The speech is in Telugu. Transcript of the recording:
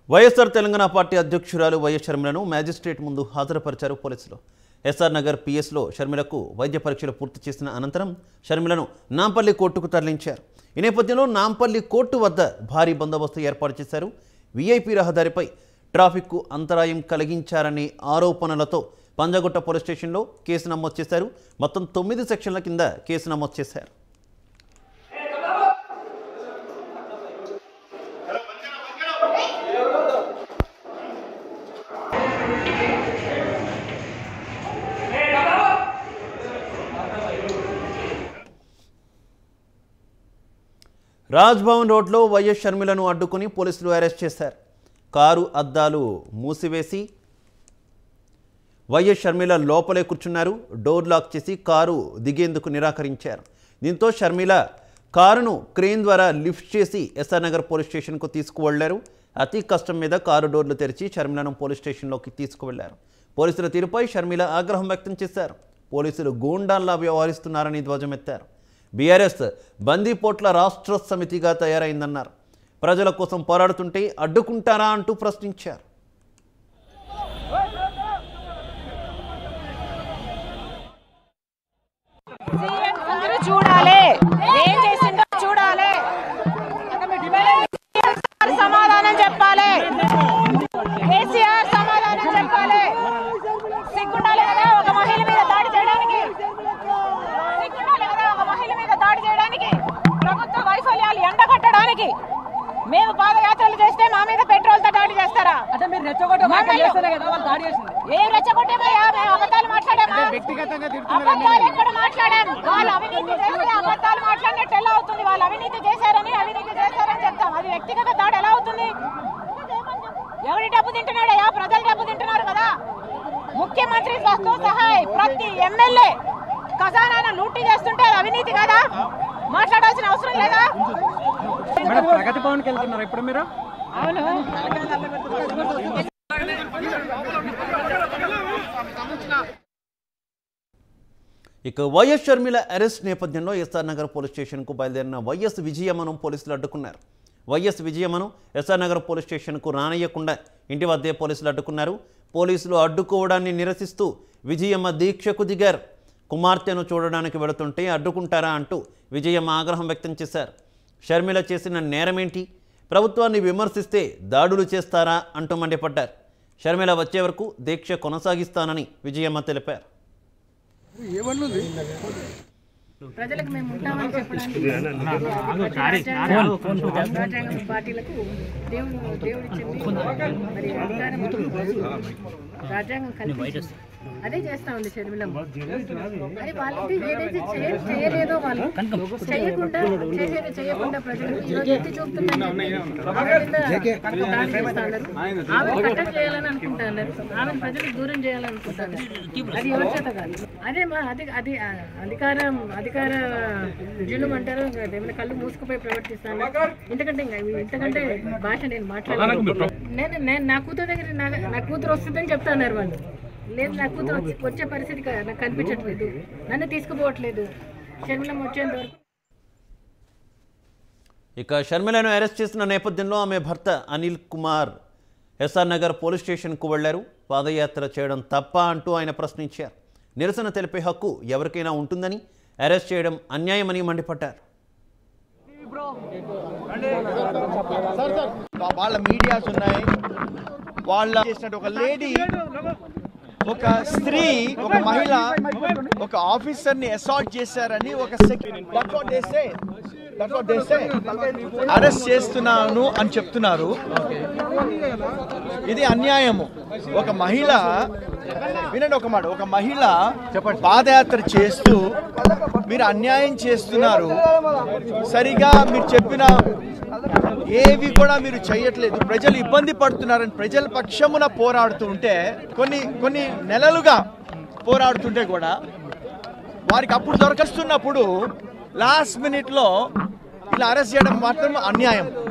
వైఎస్ఆర్ తెలంగాణ పార్టీ అధ్యక్షురాలు వైఎస్ షర్మిలను మ్యాజిస్ట్రేట్ ముందు హాజరుపరిచారు పోలీసులు. ఎస్ఆర్ నగర్ పిఎస్లో షర్మిలకు వైద్య పరీక్షలు పూర్తి చేసిన అనంతరం షర్మిలను నాంపల్లి కోర్టుకు తరలించారు. ఈ నేపథ్యంలో నాంపల్లి కోర్టు వద్ద భారీ బందోబస్తు ఏర్పాటు చేశారు. వీఐపీ రహదారిపై ట్రాఫిక్కు అంతరాయం కలిగించారనే ఆరోపణలతో పంజాగుట్ట పోలీస్ స్టేషన్లో కేసు నమోదు చేశారు. మొత్తం 9 సెక్షన్ల కింద కేసు నమోదు చేశారు. రాజ్భవన్ రోడ్లో వైఎస్ షర్మిలను అడ్డుకుని పోలీసులు అరెస్ట్ చేశారు. కారు అద్దాలు మూసివేసి వైఎస్ షర్మిల లోపలే కూర్చున్నారు. డోర్ లాక్ చేసి కారు దిగేందుకు నిరాకరించారు. దీంతో షర్మిల కారును క్రేన్ ద్వారా లిఫ్ట్ చేసి ఎస్ఆర్ నగర్ పోలీస్ స్టేషన్కు తీసుకువెళ్లారు. అతి కష్టం మీద కారు డోర్లు తెరిచి షర్మిలను పోలీస్ స్టేషన్లోకి తీసుకువెళ్లారు. పోలీసుల తీరుపై షర్మిల ఆగ్రహం వ్యక్తం చేశారు. పోలీసులు గూండాల్లా వ్యవహరిస్తున్నారని ధ్వజమెత్తారు. బీఆర్ఎస్ బందీపోట్ల రాష్ట్ర సమితిగా తయారైందన్నారు. ప్రజల కోసం పోరాడుతుంటే అడ్డుకుంటారా అంటూ ప్రశ్నించారు. సమాధానం చెప్పాలి. కేసీఆర్ సమాధానం చెప్పాలి. సిగ్గుండాలి కదా ఒక మహిళ మీద దాడి చేయడానికి. సిగ్గుండాలి కదా ఒక మహిళ మీద దాడి చేయడానికి. ప్రభుత్వ వైఫల్యాలు ఎండగట్టడానికి మేము పాదయాత్రలు చేస్తే మా మీద పెట్రోల్ తో దాడి చేస్తారా? ఏం రెచ్చగొట్టేమయ్యా? మేము అబద్ధాలు మాట్లాడామా? అబద్ధాలు ఎక్కడ మాట్లాడాం? వాళ్ళు అవినీతి చేస్తే అబద్ధాలు మాట్లాడినట్టు ఎలా అవుతుంది? వాళ్ళు అవినీతి చేశారని చెప్తాం. అది వ్యక్తిగత దాడి ఎలా అవుతుంది? ఎవరి డబ్బు తింటున్నాడయ్యా? ప్రజలు డబ్బు తింటున్నారు కదా. ముఖ్యమంత్రితో సహా ప్రతి ఎమ్మెల్యే ఖజానాను లూటీ చేస్తుంటే అది అవినీతి కదా? మాట్లాడాల్సిన అవసరం లేదా? ప్రగతి భవన్కి వెళ్తున్నారు ఇప్పుడు మీరు? అవును. ఇక వైఎస్ షర్మిల అరెస్ట్ నేపథ్యంలో ఎస్ఆర్ నగర్ పోలీస్ స్టేషన్కు బయలుదేరిన వైఎస్ విజయమ్మను పోలీసులు అడ్డుకున్నారు. వైఎస్ విజయమ్మను ఎస్ఆర్ నగర్ పోలీస్ స్టేషన్కు రానియకుండా ఇంటి వద్దే పోలీసులు అడ్డుకున్నారు. పోలీసులు అడ్డుకోవడాన్ని నిరసిస్తూ విజయమ్మ దీక్షకు దిగారు. కుమార్తెను చూడడానికి వెళుతుంటే అడ్డుకుంటారా అంటూ విజయమ్మ ఆగ్రహం వ్యక్తం చేశారు. షర్మిల చేసిన నేరమేంటి? ప్రభుత్వాన్ని విమర్శిస్తే దాడులు చేస్తారా అంటూ మండిపడ్డారు. షర్మిల వచ్చే వరకు దీక్ష కొనసాగిస్తానని విజయమ్మ తెలిపారు. ప్రజలకు మేము ఉంటామని చెప్పడానికి రాజ్యాంగం పార్టీలకు దేవుడు ఇచ్చింది. మరి రాజ్యాంగం కల్పించింది. అదే చేస్తా ఉంది షర్మిలమ్మ. అది వాళ్ళకి ఏదైతే చేయలేదో వాళ్ళు చేయకుండా ప్రజలకు ఈరోజు ఎత్తి చూపుతున్నారు. ఆమె కట్టడి చేయాలని అనుకుంటున్నారు. ఆమెను ప్రజలకు దూరం చేయాలని అనుకుంటున్నారు. అది ఎవరి చేత కాదు. అదే మా అది అధికార జులుం అంటారు. ఏమైనా కళ్ళు మూసుకుపోయి ప్రవర్తిస్తాను. ఇంతకంటే భాష నేను మాట్లాడలేదు. నేను నా కూతురు దగ్గర నా కూతురు వస్తుందని చెప్తాన్నారు వాళ్ళు. లేదు, నా కూతురు వచ్చే పరిస్థితి నాకు కనిపించట్లేదు. నన్ను తీసుకుపోవట్లేదు. షర్మిలమ్మ వచ్చేంత వరకు. ఇక షర్మిలను అరెస్ట్ చేసిన నేపథ్యంలో ఆమె భర్త అనిల్ కుమార్ ఎస్ఆర్ నగర్ పోలీస్ స్టేషన్కు వెళ్లారు. పాదయాత్ర చేయడం తప్ప అంటూ ఆయన ప్రశ్నించారు. నిరసన తెలిపే హక్కు ఎవరికైనా ఉంటుందని, అరెస్ట్ చేయడం అన్యాయమని మండిపడ్డారు. వాళ్ళ మీడియాస్ ఉన్నాయి. వాళ్ళ చేసినట్టు ఒక లేడీ, ఒక స్త్రీ, ఒక మహిళ, ఒక ఆఫీసర్ ని అసాల్ట్ చేశారని ఒక అరెస్ట్ చేస్తున్నాను అని చెప్తున్నారు. ఇది అన్యాయము. ఒక మహిళ, వినండి ఒక మాట, ఒక మహిళ పాదయాత్ర చేస్తూ మీరు అన్యాయం చేస్తున్నారు. సరిగా మీరు చెప్పిన ఏవి కూడా మీరు చేయట్లేదు. ప్రజలు ఇబ్బంది పడుతున్నారని ప్రజల పక్షమున పోరాడుతూ ఉంటే, కొన్ని నెలలుగా పోరాడుతుంటే కూడా వారికి అప్పుడు దొరకస్తున్నప్పుడు లాస్ట్ మినిట్లో ఇలా అరెస్ట్ చేయడం మాత్రం అన్యాయం.